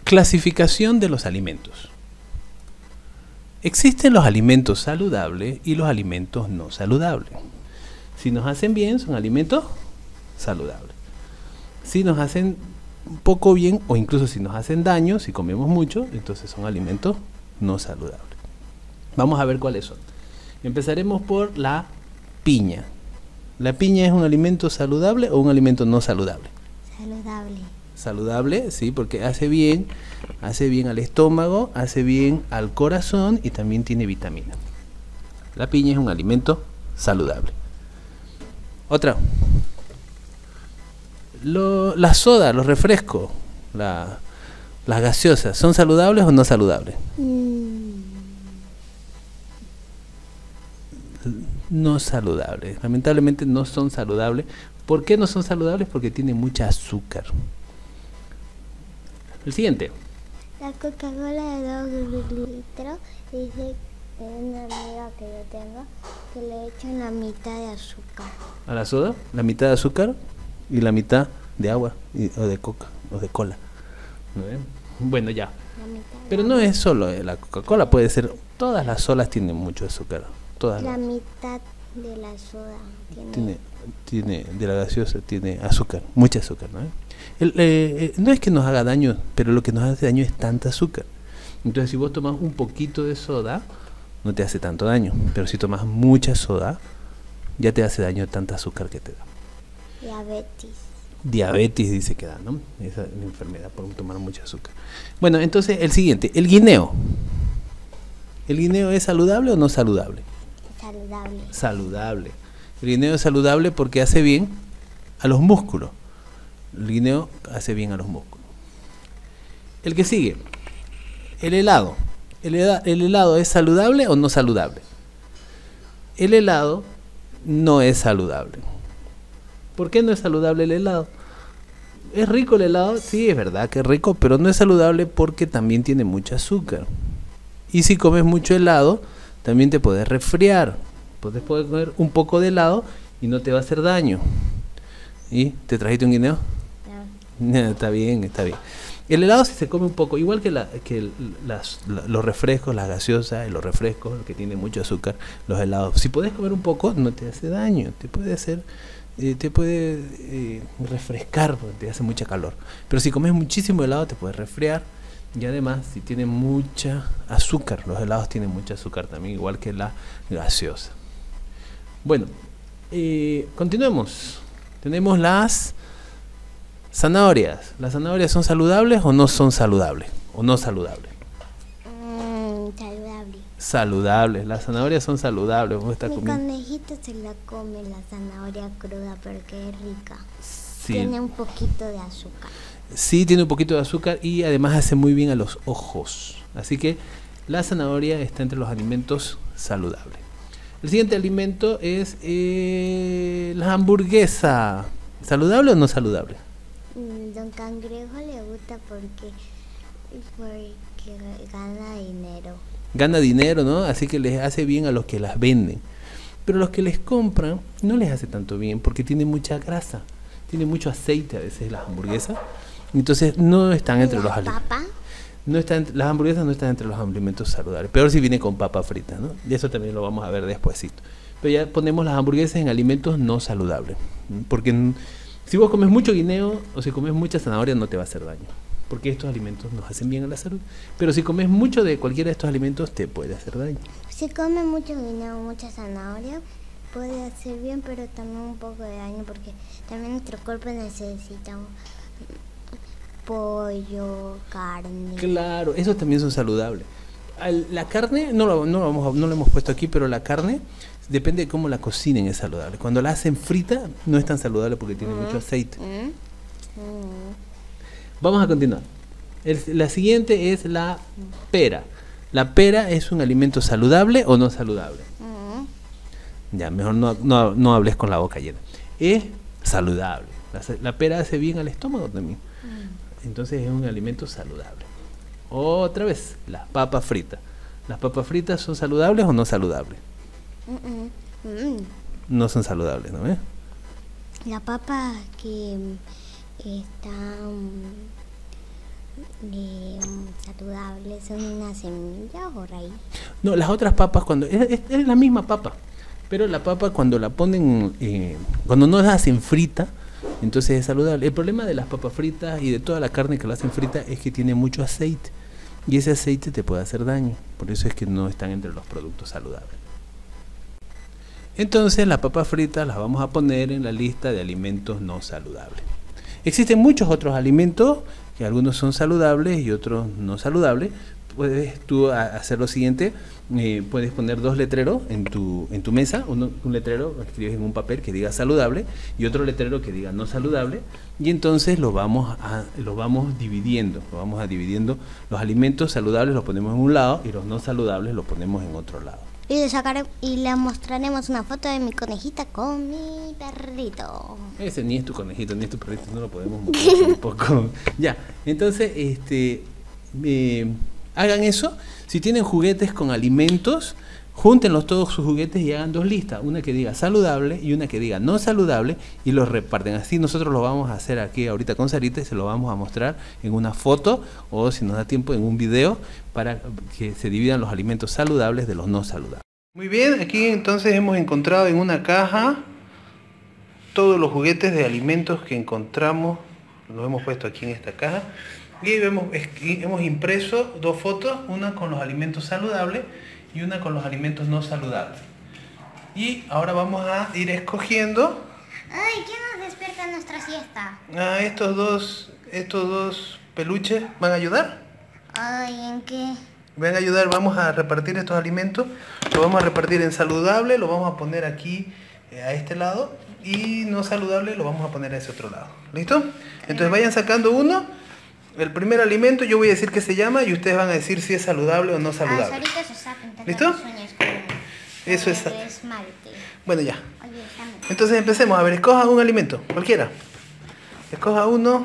Clasificación de los alimentos. Existen los alimentos saludables y los alimentos no saludables. Si nos hacen bien, son alimentos saludables. Si nos hacen poco bien, o incluso si nos hacen daño, si comemos mucho, entonces son alimentos no saludables. Vamos a ver cuáles son. Empezaremos por la piña. ¿La piña es un alimento saludable o un alimento no saludable? Saludable. Saludable, sí, porque hace bien al estómago, hace bien al corazón y también tiene vitamina. La piña es un alimento saludable. Otra. La soda, los refrescos, las gaseosas, ¿son saludables o no saludables? No saludables. Lamentablemente no son saludables. ¿Por qué no son saludables? Porque tienen mucha azúcar. El siguiente. La Coca-Cola de 2 litros dice de una amiga que yo tengo que le echan la mitad de azúcar. ¿A la soda? La mitad de azúcar y la mitad de agua o de coca o de cola. ¿No ven? Bueno, ya. Pero no es solo la Coca-Cola, puede ser. Todas las sodas tienen mucho azúcar. La mitad de la soda tiene de la gaseosa tiene azúcar, mucha azúcar, ¿no? No es que nos haga daño, pero lo que nos hace daño es tanta azúcar. Entonces, si vos tomas un poquito de soda, no te hace tanto daño, pero si tomas mucha soda, ya te hace daño tanta azúcar que te da. Diabetes dice que da, ¿no? Esa es la enfermedad por tomar mucha azúcar. Bueno, entonces el siguiente, el guineo. ¿El guineo es saludable o no saludable? Saludable. Saludable. El guineo es saludable porque hace bien a los músculos. El guineo hace bien a los músculos. El que sigue, el helado. ¿El helado es saludable o no saludable? El helado no es saludable. ¿Por qué no es saludable el helado? ¿Es rico el helado? Sí, es verdad que es rico, pero no es saludable porque también tiene mucho azúcar. Y si comes mucho helado, también te puedes resfriar. Puedes comer un poco de helado y no te va a hacer daño. ¿Y te trajiste un guineo? No, está bien, está bien. El helado si se come un poco, igual que los refrescos, las gaseosas, los refrescos, que tienen mucho azúcar, los helados. Si puedes comer un poco, no te hace daño. Te puede refrescar porque te hace mucha calor. Pero si comes muchísimo helado, te puedes resfriar. Y además, si tiene mucha azúcar, los helados tienen mucha azúcar también, igual que la gaseosa. Bueno, continuemos. Tenemos las zanahorias. ¿Las zanahorias son saludables o no son saludables? ¿O no saludables? Saludable. Saludables. Las zanahorias son saludables. Mi conejito se la come la zanahoria cruda porque es rica. Sí. Tiene un poquito de azúcar. Sí, tiene un poquito de azúcar y además hace muy bien a los ojos. Así que la zanahoria está entre los alimentos saludables. El siguiente alimento es la hamburguesa. ¿Saludable o no saludable? Don Cangrejo le gusta porque gana dinero. Gana dinero, ¿no? Así que les hace bien a los que las venden. Pero los que les compran no les hace tanto bien porque tiene mucha grasa. Tiene mucho aceite a veces las hamburguesas. Entonces no están entre los alimentos. Las hamburguesas no están entre los alimentos saludables. Peor si viene con papa frita, ¿no? Y eso también lo vamos a ver despuesito. Pero ya ponemos las hamburguesas en alimentos no saludables. Porque si vos comes mucho guineo o si comes mucha zanahoria no te va a hacer daño. Porque estos alimentos nos hacen bien a la salud. Pero si comes mucho de cualquiera de estos alimentos te puede hacer daño. Si comes mucho guineo o mucha zanahoria puede hacer bien, pero también un poco de daño porque también nuestro cuerpo necesita pollo, carne. Claro, esos también son saludables. La carne, no lo hemos puesto aquí, pero la carne, depende de cómo la cocinen, es saludable. Cuando la hacen frita, no es tan saludable porque tiene mucho aceite. Vamos a continuar. La siguiente es la pera. ¿La pera es un alimento saludable o no saludable? Ya, mejor no hables con la boca llena. Es saludable. La pera hace bien al estómago también. Entonces es un alimento saludable. Otra vez, las papas fritas. ¿Las papas fritas son saludables o no saludables? No son saludables, ¿no ves? La papa que está saludables son una semilla o raíz? No, las otras papas, cuando es la misma papa, pero la papa cuando la ponen, cuando no la hacen frita, entonces es saludable. El problema de las papas fritas y de toda la carne que la hacen frita es que tiene mucho aceite, y ese aceite te puede hacer daño, por eso es que no están entre los productos saludables. Entonces las papas fritas las vamos a poner en la lista de alimentos no saludables. Existen muchos otros alimentos, que algunos son saludables y otros no saludables. Puedes tú hacer lo siguiente, puedes poner 2 letreros en tu mesa, un letrero lo escribes en un papel que diga saludable y otro letrero que diga no saludable, y entonces lo vamos dividiendo, los alimentos saludables los ponemos en un lado y los no saludables los ponemos en otro lado. Y le mostraremos una foto de mi conejita con mi perrito. Ese ni es tu conejito, ni es tu perrito, no lo podemos mostrar tampoco. Ya, entonces, hagan eso. Si tienen juguetes con alimentos, júntenlos todos sus juguetes y hagan 2 listas. Una que diga saludable y una que diga no saludable y los reparten. Así nosotros lo vamos a hacer aquí ahorita con Sarita y se lo vamos a mostrar en una foto o si nos da tiempo en un video para que se dividan los alimentos saludables de los no saludables. Muy bien, aquí entonces hemos encontrado en una caja todos los juguetes de alimentos que encontramos. Los hemos puesto aquí en esta caja. Y hemos impreso 2 fotos, una con los alimentos saludables y una con los alimentos no saludables. Y ahora vamos a ir escogiendo. Ay, ¿quién nos despierta en nuestra siesta? Estos dos peluches van a ayudar. Ay, ¿en qué? Van a ayudar, vamos a repartir estos alimentos. Lo vamos a repartir en saludable, lo vamos a poner aquí a este lado. Y no saludable lo vamos a poner a ese otro lado. ¿Listo? Entonces vayan sacando uno. El primer alimento yo voy a decir qué se llama y ustedes van a decir si es saludable o no saludable. Ahorita se está pintando. ¿Listo? Los sueños con eso es. esmalte. Bueno, ya. Oye, entonces empecemos. A ver, escoja un alimento, cualquiera. Escoja uno.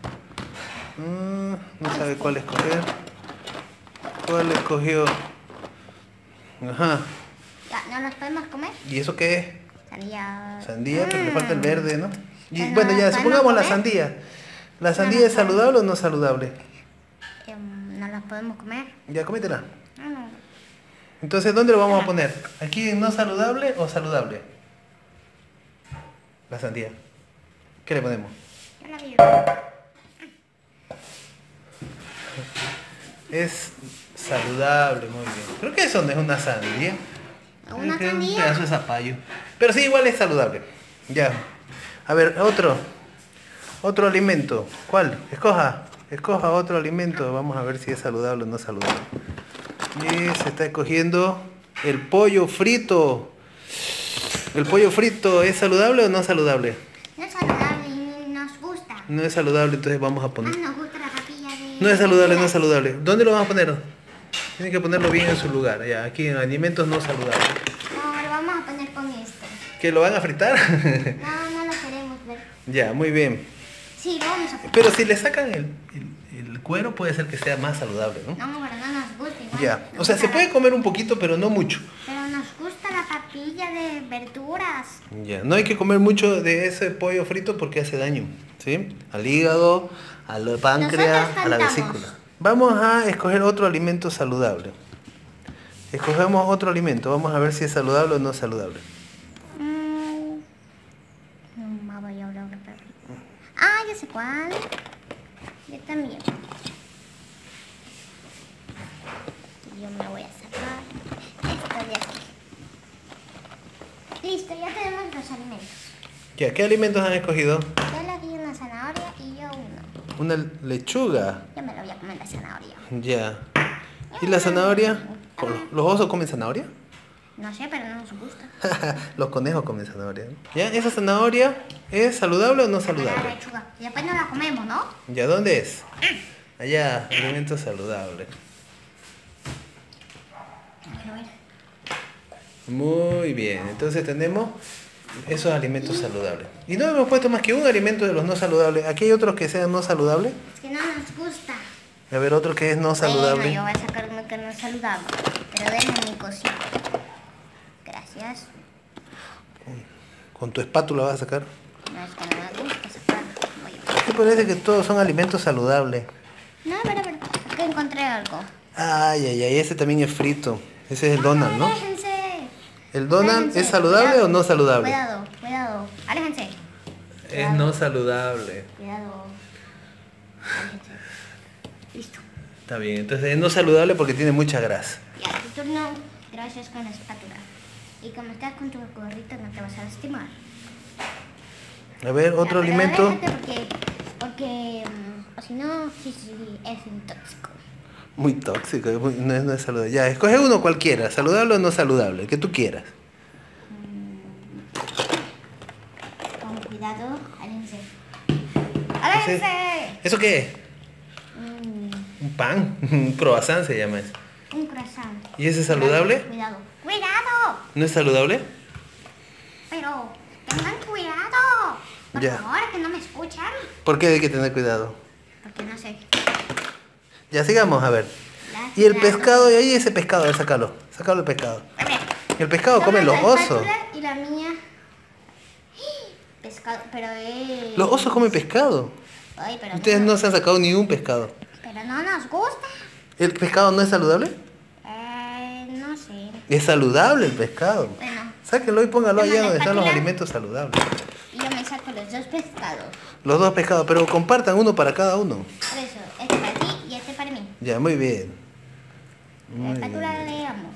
No sabe cuál escoger. ¿Cuál escogió? Ajá. Ya, ¿no los podemos comer? ¿Y eso qué es? Sandía. Sandía, pero le falta el verde, ¿no? Y Pero bueno, no ya, las supongamos podemos la comer. sandía. ¿La sandía es saludable o no saludable? ¿No los podemos comer? Ya, cómetela. No. Entonces, ¿dónde lo vamos a poner? ¿Aquí en no saludable o saludable? La sandía. ¿Qué le ponemos? Yo la vi. Es saludable, muy bien. Creo que eso no es una sandía. ¿Una Creo que es un sandía? pedazo de zapallo. Pero sí, igual es saludable. Ya. A ver, otro alimento. ¿Cuál? Escoja otro alimento. Vamos a ver si es saludable o no saludable. Y se está escogiendo el pollo frito. ¿El pollo frito es saludable o no saludable? No es saludable y nos gusta. No es saludable, entonces vamos a poner. Nos gusta la papilla de... No es saludable, no es saludable. ¿Dónde lo vamos a poner? Tienen que ponerlo bien en su lugar. Ya, aquí en alimentos no saludables. No, lo vamos a poner con esto. ¿Que lo van a fritar? No lo queremos ver. Ya, muy bien. Sí, lo vamos a poner. Pero si le sacan el cuero puede ser que sea más saludable, ¿no? No, pero no nos gusta igual. Ya, Nos o sea, gusta se puede comer un poquito, pero no mucho. Pero nos gusta la papilla de verduras. Ya, no hay que comer mucho de ese pollo frito porque hace daño, ¿sí? Al hígado, al páncreas, Nosotros a la cantamos. vesícula. Vamos a escoger otro alimento saludable. Escogemos otro alimento, vamos a ver si es saludable o no saludable. Ya sé cuál. Yo también. Yo me voy a sacar esto de aquí. Listo, ya tenemos los alimentos. Ya, ¿qué alimentos han escogido? Yo le di una zanahoria y yo uno. Una lechuga. Yo me lo voy a comer la zanahoria. Ya. ¿Y la zanahoria? ¿Los osos comen zanahoria? No sé, pero no nos gusta. Los conejos comen zanahoria. ¿Ya? ¿Esa zanahoria es saludable o no La saludable? lechuga. Y después no la comemos, ¿no? ¿Ya dónde es? Allá, alimento saludable. Quiero ver. Muy bien, entonces tenemos esos alimentos saludables. Y no hemos puesto más que un alimento de los no saludables. ¿Aquí hay otros que sean no saludables? Es que no nos gusta. A ver, otro que es no saludable. Bueno, yo voy a sacar uno que no es saludable. Pero denme mi cosita. Gracias. ¿Con tu espátula vas a sacar? No es que no me gusta sacarlo. Voy a... ¿Qué parece que todos son alimentos saludables? No, pero, que encontré algo. Ay, ay, ay, ese también es frito. Ese es el Donald, ¿no? Aléjense. ¿El Donald Aléjense. es saludable Cuidado. o no saludable? Cuidado, cuidado. Aléjense. Es no saludable. Cuidado. Aléjense. Listo. Está bien, entonces es no saludable porque tiene mucha grasa. Ya, tu turno. Gracias con la espátula. Y como estás con tu gorrito no te vas a lastimar. A ver, otro Ya, pero alimento. aléjate porque o si no, sí, es un tóxico. Muy tóxico, no es saludable. Ya, escoge uno cualquiera, saludable o no saludable, el que tú quieras. Con cuidado, aléjense. ¡Aléjense! ¿Eso qué es? Un pan, un croissant se llama eso. Un croissant. ¿Y ese es saludable? Cuidado. ¡Cuidado! ¿No es saludable? Pero tengan cuidado. Por Ya. favor, que no me escuchan. ¿Por qué hay que tener cuidado? Porque no sé. Ya sigamos, a ver. Gracias. Y el pescado, y ahí ese pescado, a ver, sácalo. Sácalo el pescado. A ver. El pescado comen los Toma la osos. espátula y la mía. Pescado, pero es. Los osos comen pescado. Ay, pero Ustedes no se han sacado ni un pescado. Pero no nos gusta. ¿El pescado no es saludable? No sé. Es saludable el pescado. Bueno, Sáquenlo y póngalo Toma allá la donde están los espátula. alimentos saludables. y yo me saco los dos pescados. Los dos pescados, pero compartan uno para cada uno. Por eso, este para ti y este para mí. Ya, muy bien. La Muy espátula bien. le amo.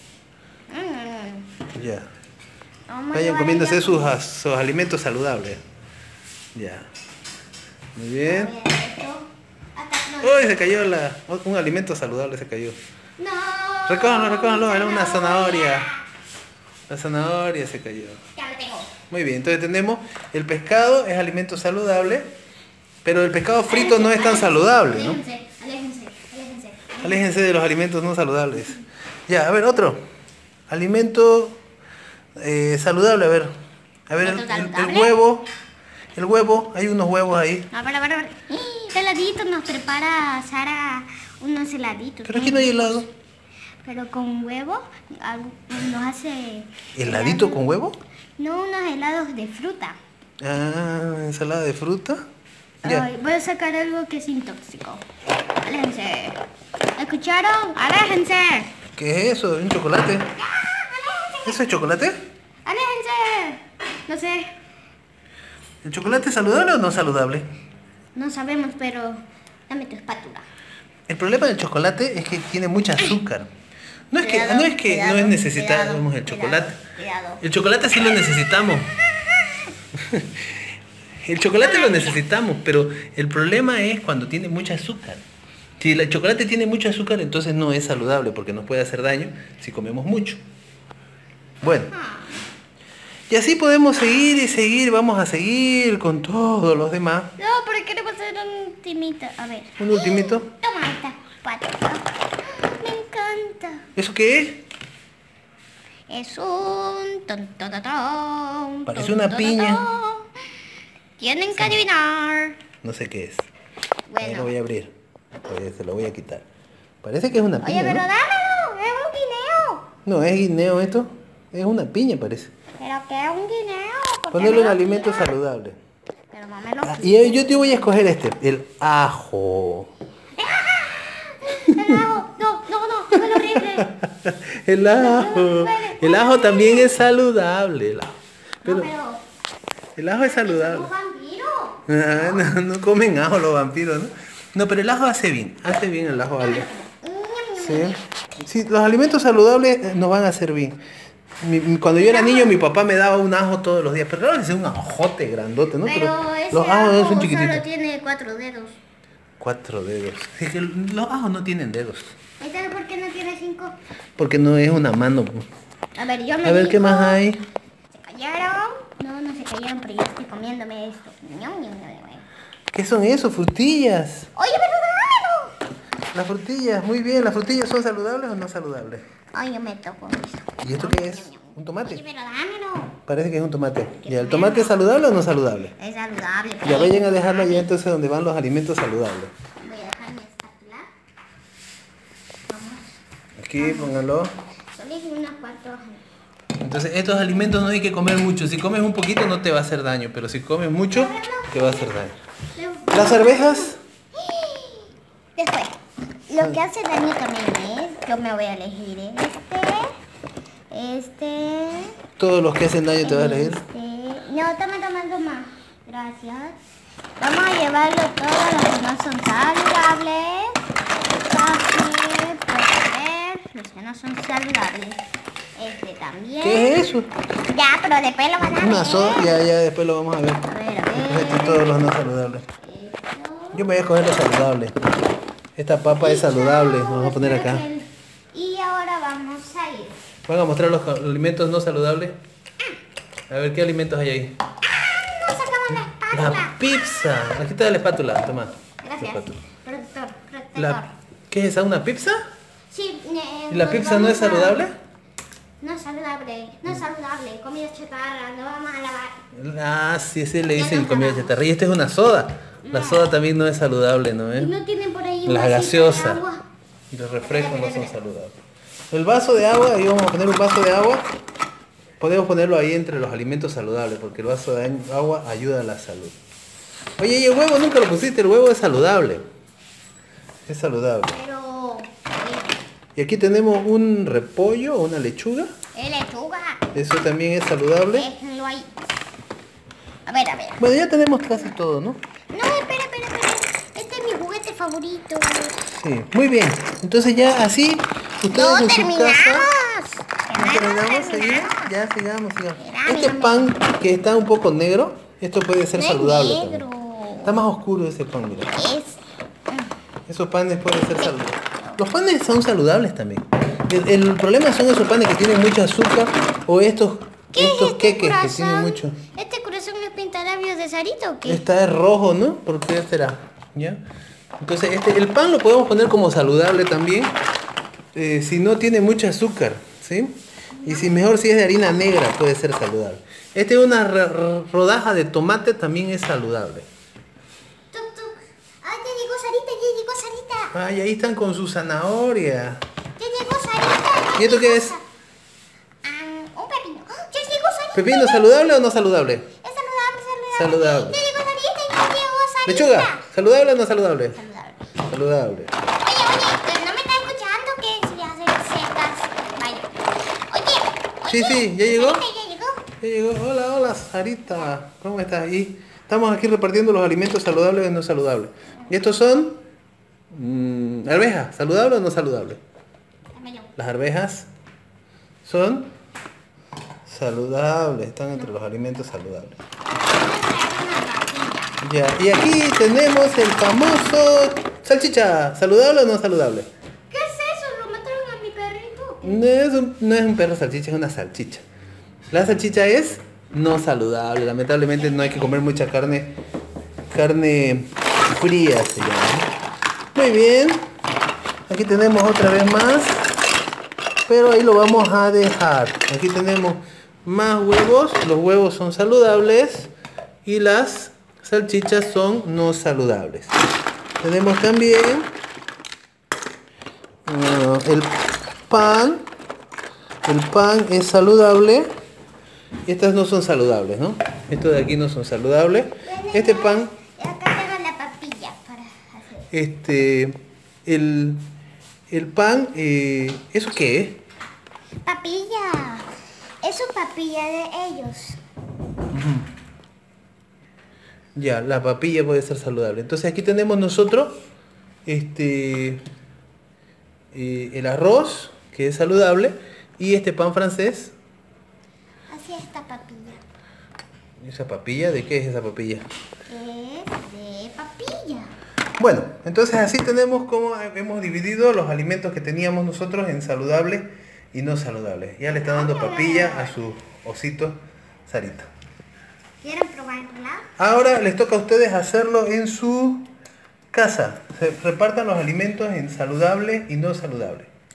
Ya. Vamos a Vayan llevar comiéndose ella. sus alimentos saludables. Ya. Muy bien. Voy a hacer esto. Acá no. Uy, se cayó un alimento saludable, se cayó. No. Recójanlo, recójanlo, era una zanahoria. La zanahoria se cayó. Ya lo tengo. Muy bien, entonces tenemos el pescado es alimento saludable, pero el pescado frito no es tan saludable, ¿no? Aléjense, aléjense, aléjense. Aléjense de los alimentos no saludables. Ya, a ver, otro. Alimento saludable, a ver. A ver, ¿Alimento el saludable? huevo. El huevo, hay unos huevos ahí. A ver. Heladitos nos prepara Sara unos heladitos. Pero aquí no hay helado. Pero con huevo nos hace... ¿Heladito con huevo? No, unos helados de fruta. Ah, ensalada de fruta. Ya. Ay, voy a sacar algo que es intóxico. Aléjense. ¿Escucharon? ¡Aléjense! ¿Qué es eso? ¿Un chocolate? ¿Eso es chocolate? ¡Aléjense! No sé. ¿El chocolate es saludable o no saludable? No sabemos, pero dame tu espátula. El problema del chocolate es que tiene mucha azúcar. No es que Cuidado, no es cuidado, necesitamos cuidado, el chocolate. cuidado. El chocolate sí lo necesitamos. El chocolate lo necesitamos, pero el problema es cuando tiene mucha azúcar. Si el chocolate tiene mucho azúcar, entonces no es saludable porque nos puede hacer daño si comemos mucho. Bueno. Y así podemos seguir y seguir, vamos a seguir con todos los demás. No, pero queremos hacer un ultimito. A ver. Un ultimito. Toma esta espátula. Me encanta. ¿Eso qué es? Es un... Parece una piña. Tienen que adivinar. No sé qué es. Ahí lo Bueno. voy a abrir. Se lo voy a quitar. Parece que es una piña. Oye, pero ¿no? dámelo. Es un guineo. No, es guineo esto. Es una piña, parece. Pero que es un guineo. ¿Por qué Ponerle me un lo alimento quitas? saludable. Pero no me lo quites. Y yo te voy a escoger el ajo. El ajo. No, es horrible. El ajo. El ajo también es saludable. El ajo. Pero No, pero... el ajo es saludable. ¡Un vampiro! Ah, no comen ajo los vampiros, ¿no? No, pero el ajo hace bien el ajo algo. Sí. Sí, los alimentos saludables nos van a hacer bien. Cuando yo era niño mi papá me daba un ajo todos los días, pero claro, es un ajote grandote, ¿no? Pero ese los ajos ajo son chiquititos. solo tiene 4 dedos. 4 dedos. Es que los ajos no tienen dedos. ¿Entonces por qué no tiene 5? Porque no es una mano. A ver, yo me A ver qué dijo- más hay. ¿Se cayeron? No se cayeron, pero yo estoy comiéndome esto. Ñam, ñam, ñam, ñam. ¿Qué son eso? Frutillas. Oye, pero dámelo. Las frutillas, muy bien. ¿Las frutillas son saludables o no saludables? Ay, yo me toco esto. ¿Y esto qué es? Ñam, ñam. ¿Un Oye, tomate? pero dámelo. Parece que es un tomate. ¿Y el tomate es saludable o no saludable? Es saludable. Ya pero- vayan a dejarlo allá entonces donde van los alimentos saludables. Voy a dejar mi espátula. Vamos. Aquí, póngalo. Solo hice unos cuantos. Entonces estos alimentos no hay que comer mucho. Si comes un poquito no te va a hacer daño, pero si comes mucho te va a hacer daño. Las arvejas, Después, lo que hace daño también es, yo me voy a elegir Todos los que hacen daño te vas a elegir. No, toma. Gracias. Vamos a llevarlo todos los que no son saludables. Fácil, puedes ver, los que no son saludables. También. ¿Qué es eso? Ya, pero después lo van a ver. Una soda, ya después lo vamos a ver. A ver. Todos los no saludables. Yo me voy a coger los saludables. Esta papa es saludable, nos vamos a poner acá. Y ahora vamos a ir. ¿Van a mostrar los alimentos no saludables? A ver, ¿qué alimentos hay ahí? No sacamos la espátula. La pizza. Aquí está la espátula, toma. Gracias. La espátula. Protector. ¿Qué es esa? ¿Una pizza? Sí. ¿Y la pizza no es saludable? No es saludable. Comida chatarra, no vamos a lavar. Ah, sí, ese le dicen comida chatarra. Y esta es una soda. La soda también no es saludable, ¿no? ¿Y no tienen por ahí un Las vasito de gaseosas agua? y los refrescos no son saludables. El vaso de agua, ahí vamos a poner un vaso de agua. Podemos ponerlo ahí entre los alimentos saludables, porque el vaso de agua ayuda a la salud. Oye, y el huevo nunca lo pusiste, el huevo es saludable. Es saludable. Pero... Y aquí tenemos un repollo, una lechuga. lechuga. Eso también es saludable. Déjenlo ahí. A ver. Bueno, ya tenemos casi todo, ¿no? No, espera. Este es mi juguete favorito. Sí, muy bien. Entonces ya así, ustedes en su casa... ¿Terminamos? ¿Seguimos? Ya, sigamos. Este pan que está un poco negro, esto puede ser saludable. Es negro. Está más oscuro ese pan, mira. Esos panes pueden ser saludables. Los panes son saludables también. El problema son esos panes que tienen mucho azúcar o estos queques que tienen mucho. ¿Este corazón es pintalabios de Sarita o qué? Esta es rojo, ¿no? ¿Por qué será? ¿Ya? Entonces el pan lo podemos poner como saludable también. Si no tiene mucho azúcar, ¿sí? Y si es de harina negra puede ser saludable. Una rodaja de tomate también es saludable. Ah, ya llegó Sarita. Ay, ahí están con su zanahoria. Ya llegó Sarita. ¿Y esto qué es? Un pepino. Ya llegó Sarita. ¿Pepino saludable o no saludable? Es saludable. Saludable. Ya llegó Sarita. Lechuga, ¿saludable o no saludable? Saludable. Saludable. Oye, ¿no me está escuchando que se le hacen setas? Vaya. Sí, ¿ya llegó? Sarita, Ya llegó. Hola, Sarita. ¿Cómo estás? Y estamos aquí repartiendo los alimentos saludables y no saludables. ¿Y estos son? Arvejas, ¿saludable o no saludable? Las arvejas son saludables, están entre los alimentos saludables. Ya, y aquí tenemos el famoso salchicha, ¿saludable o no saludable? ¿Qué es eso? ¿Lo mataron a mi perrito? No es un perro salchicha, es una salchicha. La salchicha es no saludable, lamentablemente no hay que comer mucha carne fría se llama. Muy bien, aquí tenemos otra vez más, pero ahí lo vamos a dejar. Aquí tenemos más huevos, los huevos son saludables y las salchichas son no saludables. Tenemos también el pan es saludable. Estas no son saludables, ¿no? Estos de aquí no son saludables. Este pan... Acá tengo la papilla para hacer. El pan, ¿eso qué es? Papilla. Eso es papilla de ellos. Ya, la papilla puede ser saludable. Entonces aquí tenemos nosotros el arroz, que es saludable, y este pan francés. Así está papilla. ¿Esa papilla? ¿De qué es esa papilla? Es de papilla. Bueno, entonces así tenemos como hemos dividido los alimentos que teníamos nosotros en saludables y no saludables. Ya le está dando papilla a su osito Sarita. ¿Quieren probarla? Ahora les toca a ustedes hacerlo en su casa. Se repartan los alimentos en saludables y no saludables.